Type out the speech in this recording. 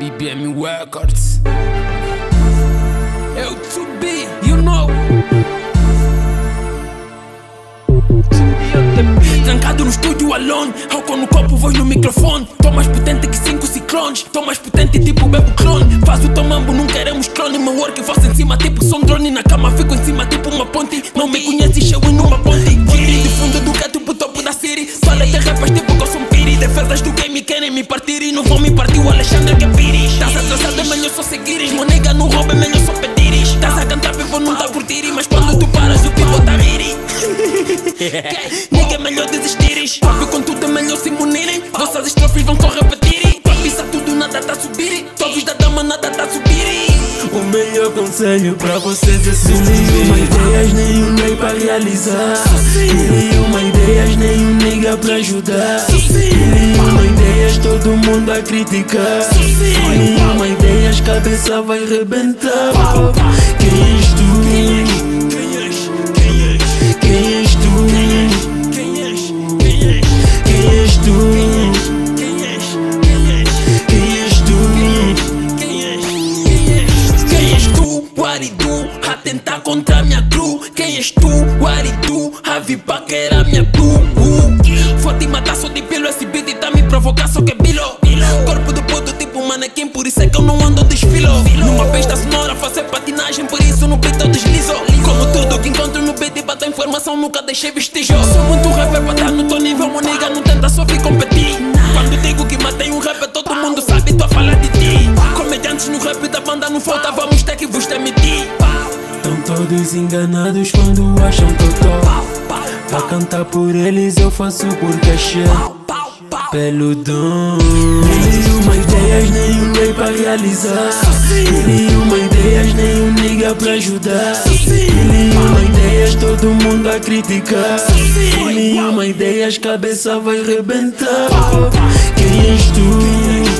BBM Records. Eu to be, you know. Trancado no estúdio alone, álcool no copo, voz no microfone. Tô mais potente que 5 ciclones, tô mais potente tipo bebo clone. Faz o teu mambo, não queremos clone. Meu work eu faço em cima tipo som drone. Na cama fico em cima tipo uma ponte. Não me conheces, eu em numa ponte. Giri de fundo do gato pro topo da city. Fala de rappers tipo que eu sou um piri. Defesas do game querem me partir e não vão me partir o Alexandre que é piris. Tás atrasado, é melhor só seguires. Meu nega não rouba, é melhor só pedires. Tás a cantar, people não tá curtir. Mas quando tu paras, o people tá riri. Nega, é melhor desistires. Papi, com tudo é melhor se munirem. Vossas estrofes vão só repetir. Papi, sabe tudo, nada tá a subir. Talvez da dama, nada tá a subir. O melhor conselho pra vocês é nenhuma ideias, nenhum lei pra realizar. Nenhuma ideias, nenhum nega pra ajudar. Nenhuma ideias, todo mundo a criticar. Nenhuma ideias, cabeça vai rebentar. Quem és tu? Quem és tu? Quem és tu? Quem és tu? Quem és tu, what it do, a tentar contra a minha crew? Quem és tu, what it do, a vir pra querer a minha blue? Vou te matar só de pelo, esse beat tá me provocar só que é bilo. Corpo do puto tipo manequim, por isso é que eu não ando desfilo. Numa pista sonora fazer patinagem, por isso no beat eu deslizo. Como tudo que encontro no beat e bato informação, nunca deixei vestígio. Sou muito rapper pra estar no teu nível, meu nigga não tenta só vir competir. Quando digo que matei um rapper, todo mundo sabe, tô a falar de ti. Comediantes no rap da banda não falta, vamos ter que vos demitir. Tão todos enganados quando acham que eu tô. Pra cantar por eles eu faço porque achei peludão. Nenhuma ideias, nenhum lei pra realizar. Nenhuma ideias, nenhum nigga pra ajudar. Nenhuma ideias, todo mundo a criticar. Nenhuma ideias, cabeça vai rebentar. Quem és tu?